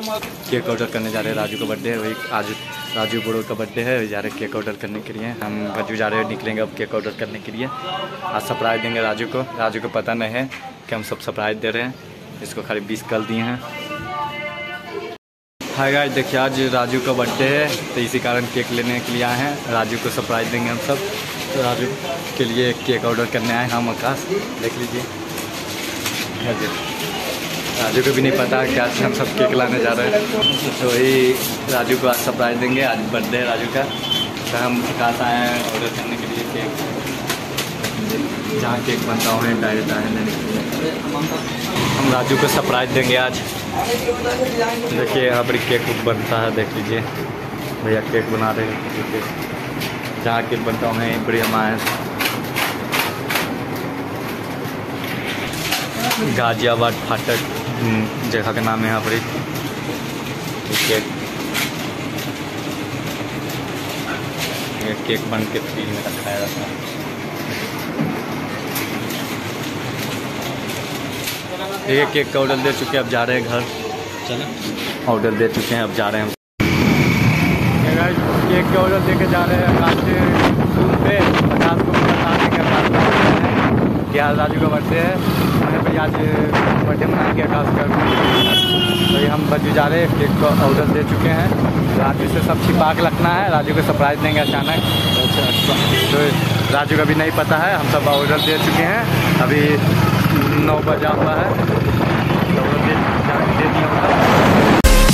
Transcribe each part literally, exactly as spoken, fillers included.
Cake order करने जा रहे हैं, राजू का बर्थडे है, वही आज राजू बड़ो का बर्थडे है, जा रहे हैं केक ऑर्डर करने के लिए। हम भज्जू जा रहे हैं, निकलेंगे अब केक ऑर्डर करने के लिए। आज सरप्राइज देंगे राजू को। राजू को पता नहीं है कि हम सब सरप्राइज दे रहे हैं, इसको खाली बीस कल दिए हैं। हाय गाइस, देखिए आज राजू का बर्थडे है तो इसी कारण केक लेने के लिए आए हैं। राजू को सरप्राइज देंगे हम सब, तो राजू के लिए केक ऑर्डर करने आए हम। आकाश देख लीजिए, राजू को भी नहीं पता कि आज हम सब केक लाने जा रहे हैं, तो वही राजू को आज सरप्राइज देंगे। आज बर्थडे है राजू का, तो हम आकाश आए हैं ऑर्डर करने के लिए केक। जहाँ केक बनता हुआ है डायरेक्ट आए लेने के लिए। हम राजू को सरप्राइज देंगे आज। देखिए यहाँ पर केक बनता है, देख लीजिए भैया केक बना रहे हैं। जहाँ केक बनता हुआ है बड़ी हम आए। गाजियाबाद फाटक जगह का नाम है यहाँ पर। केक केक बन के फ्रीज में रखाया जाता है। देखिए केक का ऑर्डर दे चुके हैं, अब जा रहे हैं घर। चलें, ऑर्डर दे चुके हैं, अब जा रहे हैं हम। केक के ऑर्डर दे के जा रहे हैं आकाश के रूम पे। आकाश को बता देंगे आकाश का है कि आज राजू का बर्थडे है, मैंने भाई आज बर्थडे मनाएंगे आकाश का। तो ये हम भज्जू जा रहे हैं, केक का ऑर्डर दे चुके हैं। राजू से सब छिपा के रखना है, राजू को सरप्राइज देंगे अचानक। तो राजू का भी नहीं पता है, हम सब ऑर्डर दे चुके हैं। अभी नौ बजा हुआ है, तो दे दिया होगा।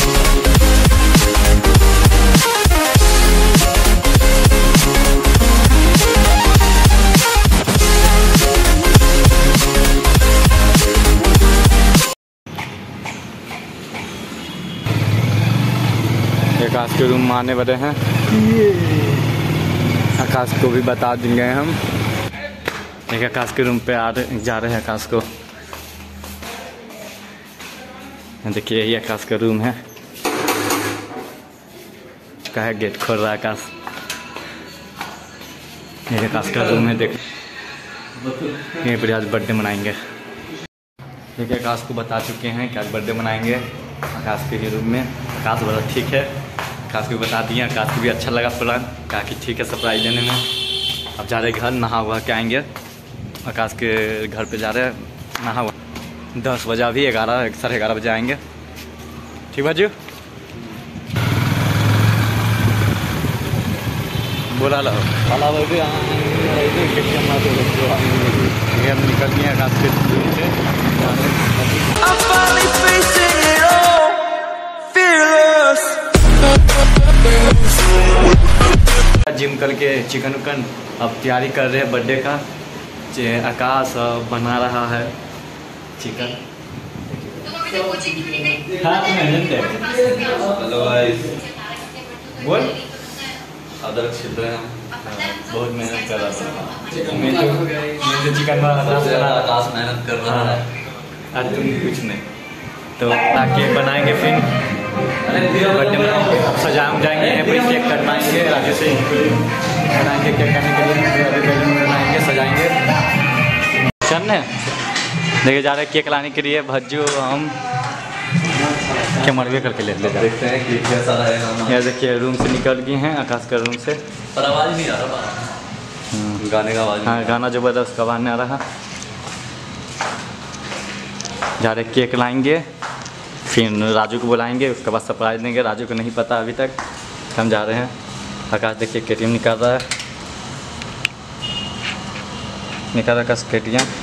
आकाश के रूम में आने वाले हैं, आकाश को भी बता देंगे हम। देखिए आकाश के रूम पे आ रहे जा रहे हैं आकाश को। देखिए यही आकाश का रूम है, का है गेट खोल रहा है आकाश। ये आकाश का रूम है, देख यहीं पर आज बर्थडे मनाएंगे। देखिए आकाश को बता चुके हैं कि आज बर्थडे मनाएंगे आकाश के ही रूम में। आकाश बोला ठीक है, आकाश को बता दिए। आकाश को भी अच्छा लगा प्लान, कहा कि ठीक है सरप्राइज देने में। अब जा रहे घर, नहा हुआ के आएंगे। आकाश के घर पे जा रहे हैं, नहा हुआ दस बजा भी, ग्यारह साढ़े ग्यारह बजे आएंगे। ठीक बाजू बोला लो हम निकल गए आकाश के रूम से। जिम करके चिकन उकन अब तैयारी कर रहे हैं बर्थडे का। आकाश बना रहा है चिकन। हेलो गाइस, बोल अदरक छिल रहे हैं, बहुत मेहनत कर रहा था। मैं तो मैं तो चिकन बना रहा, आकाश मेहनत कर रहा है। आज तुम कुछ नहीं, तो केक बनाएंगे फिर बर्थडे मनाएंगे। अब सजाए जाएंगे, यहाँ पर केक कटवाएंगे, राजू से बनाएंगे केक करने के लिए। बैलून बनाएंगे, सजाएंगे। चलने देखिए जा रहे केक लाने के लिए। भज्जू हम क्या मरवे करके ले ले देखते हैं कि कैसा रहेगा। यार देखिए रूम से निकल गए हैं, आकाश का रूम से, पर आवाज़ नहीं आ रहा गाने का आवाज़। हाँ गाना ज़बरदस्त का आवाज़ नहीं आ रहा। जा रहे केक लाएंगे, फिर राजू को बुलाएंगे, उसके बाद सरप्राइज देंगे। राजू को नहीं पता अभी तक, हम जा रहे हैं। आकाश देखिए के टी एम निकाल रहा है, निकाल रहा आकाश के टी एम।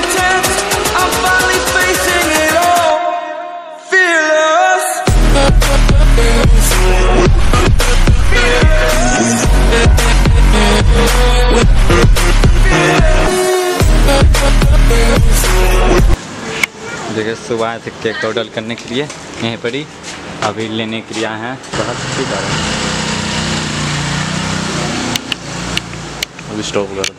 देखिए सुबह आए थे केक ऑर्डर करने के लिए, यहीं पर ही अभी लेने के लिए आए हैं। बहुत ठीक आ रहा है, अभी स्टॉप करो।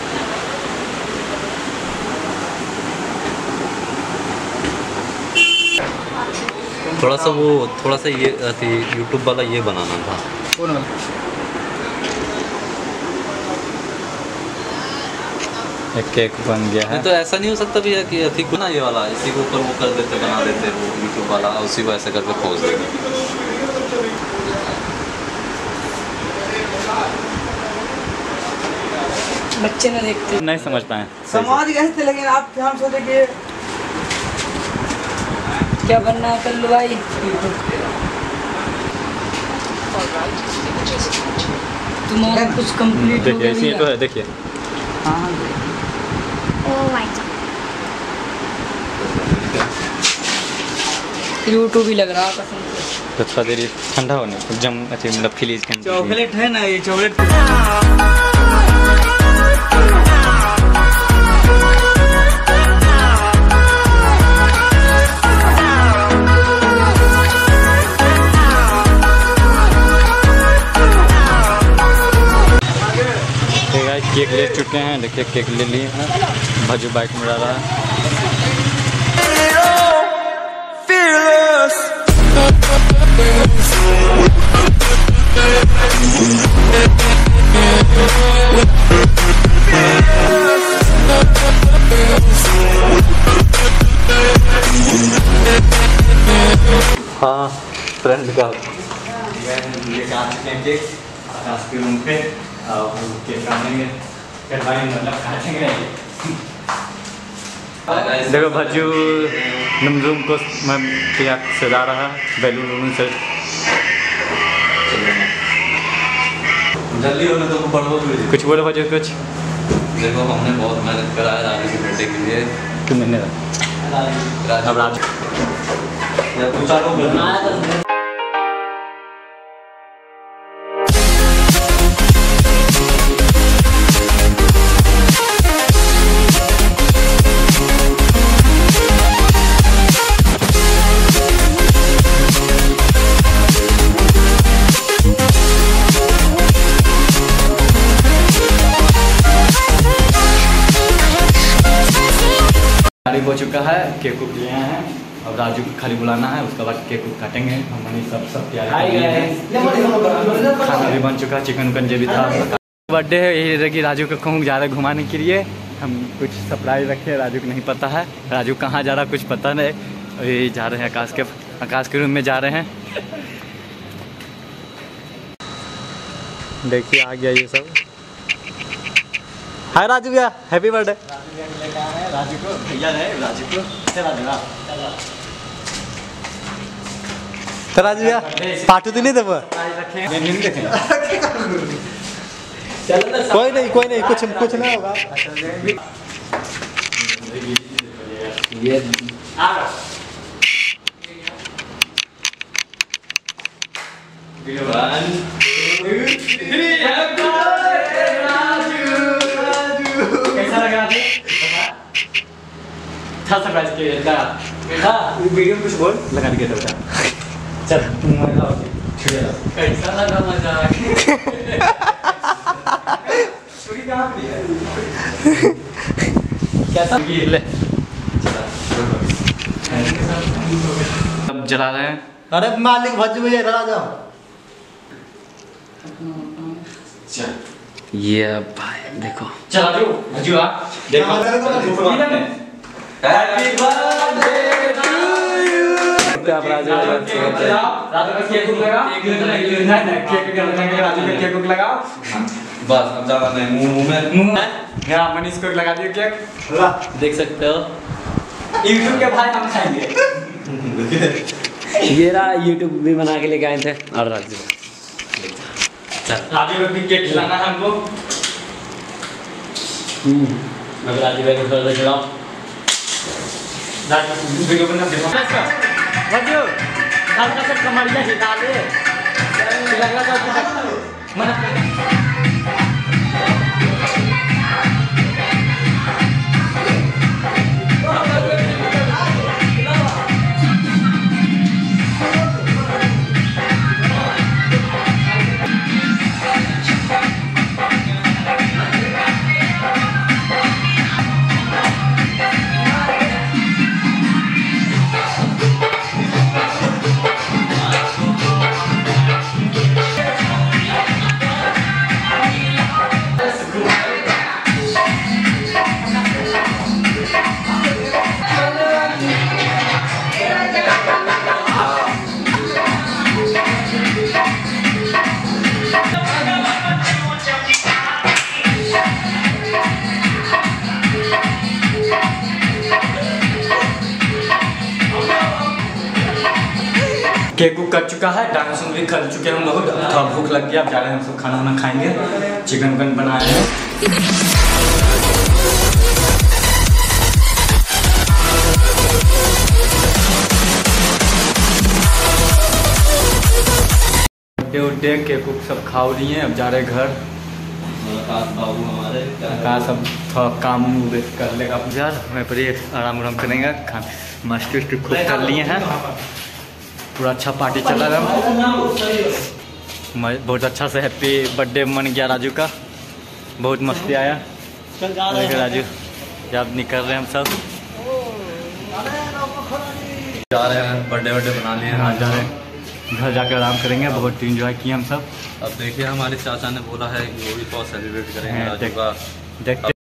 थोड़ा सा वो थोड़ा सा ये यूट्यूब वाला ये बनाना था। कौन वाला? एक केक बन गया है। नहीं तो ऐसा नहीं हो सकता भैया कि अथी को ना ये वाला इसी के ऊपर वो कर देते बना देते वो यूट्यूब वाला उसी को ऐसे करके खोज देते। बच्चे ना देखते नहीं समझ पाए समझ गए थे, लेकिन आप हम सोचे कि क्या बनना है कल भाई। तुम्हारा कुछ कंप्लीट हो देखिए गया इसी तो है, देखिए हाँ यूट्यूब ही लग रहा कसम से। तो थोड़ा देर ठंडा होने जम अच्छी मतलब फ्रीज के चॉकलेट है ना, ये चॉकलेट केक ले चुके हैं। देखिए केक ले लिए हैं, भजू बाइक में डाल रहा है। हाँ फ्रेंड का लेके आ चुके हैं केक आकाश के रूम पे। केक काटेंगे, कटवाएंगे मतलब काटेंगे। देखो भज्जू नमजूम को मैं केक सजा रहा है बैलून वैलून से। जल्दी होने तो बढ़ो कुछ बोलो भज्जू कुछ। देखो हमने बहुत मेहनत करा है राजू के बर्थडे के लिए। क्यों मैंने अब राजू तू चालू हो चुका है। केक उक लिए हैं, अब राजू को खाली बुलाना है, उसके बाद केक उक काटेंगे। हमने सब सब तैयार खाना भी बन चुका, चिकन उकन जो भी था। बर्थडे है, यही रही राजू को कहूँ जा रहे घुमाने के लिए। हम कुछ सरप्राइज रखे, राजू को नहीं पता है राजू कहाँ जा रहा कुछ पता नहीं। यही जा रहे हैं आकाश के आकाश के रूम में जा रहे हैं। देखिए आ गया ये सब। हाय राजू भैया, हैप्पी बर्थडे। राजू को भैया है, राजू को तो राजू भैया पार्टी तो नहीं देव। कोई नहीं कोई नहीं कुछ कुछ नहीं होगा। ये कैसा लग रहा था सरप्राइज के हाँ वीडियो कुछ बोल लगा दिया था। चल कैसा लगा मजाक। कैसा ले अब जला रहे हैं। अरे मालिक भज्जू भैया इधर आ जाओ। ये भाई देखो चल आजू भज्जू आ देखो हैप्पी बर्थडे टू यू। आप राजू राजू का केक लगा एक नहीं नहीं केक लगाएंगे राजू का केक लगाओ बस अब ज्यादा नहीं मुंह मुंह में मुंह में यहां मनीष को लगा दियो केक। देख सकते हो यूट्यूब के भाई हम खाएंगे। ये रहा यूट्यूब भी बना के लेके आए थे। और राजू राजू को भी केक खिलाना है हमको। अब राजू भाई को थोड़ा खिलाओ। राजू वीडियो बना देखो भज्जू हल्का सा कमरिया हिला ले लग रहा था मन केक उक कट चुका है, डायनासोर भी खा चुके हैं हम लोग। थोड़ा भूख लग गया, अब जा रहे हैं हम सब खाना वाना खाएंगे। चिकन विकन बनाए हैं। बर्थडे उड्डे केक उक सब खा लिए, अब जा रहे घर। आकाश बाबू हमारे आकाश सब थोड़ा काम कर लेगा यार, मैं पर ये आराम आराम करेंगे। खा मस्ती उस्ती खूब कर लिए हैं, पूरा अच्छा पार्टी चला रहा। बहुत अच्छा से हैप्पी बर्थडे मन गया राजू का, बहुत मस्ती आया। राजू जब निकल रहे हैं हम सब, जा रहे हैं बर्थडे बर्थडे बना लिए। हाँ जा रहे हैं घर जाकर आराम करेंगे। बहुत इंजॉय किए हम सब। अब देखिए हमारे चाचा ने बोला है कि वो भी बहुत सेलिब्रेट करेंगे राजू का। देखते